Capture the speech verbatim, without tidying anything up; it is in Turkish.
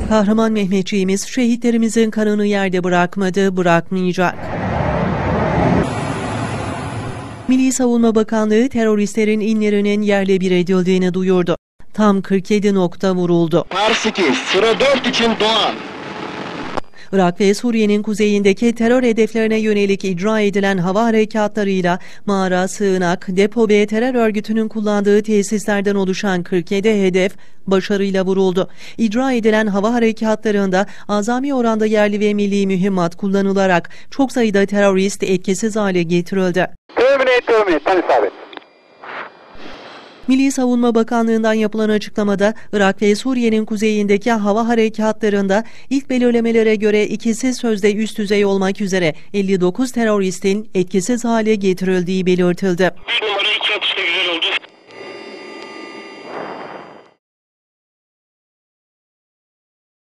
Kahraman Mehmetçiğimiz şehitlerimizin kanını yerde bırakmadı, bırakmayacak. Milli Savunma Bakanlığı teröristlerin inlerinin yerle bir edildiğini duyurdu. Tam kırk yedi nokta vuruldu. Pars iki, sıra dört için Doğan. Irak ve Suriye'nin kuzeyindeki terör hedeflerine yönelik icra edilen hava harekatlarıyla mağara, sığınak, depo ve terör örgütünün kullandığı tesislerden oluşan kırk yedi hedef başarıyla vuruldu. İcra edilen hava harekatlarında azami oranda yerli ve milli mühimmat kullanılarak çok sayıda terörist etkisiz hale getirildi. Terminate, terminate, tam isabet. Milli Savunma Bakanlığı'ndan yapılan açıklamada Irak ve Suriye'nin kuzeyindeki hava harekatlarında ilk belirlemelere göre ikisi sözde üst düzey olmak üzere elli dokuz teröristin etkisiz hale getirildiği belirtildi. Bir numara iki atış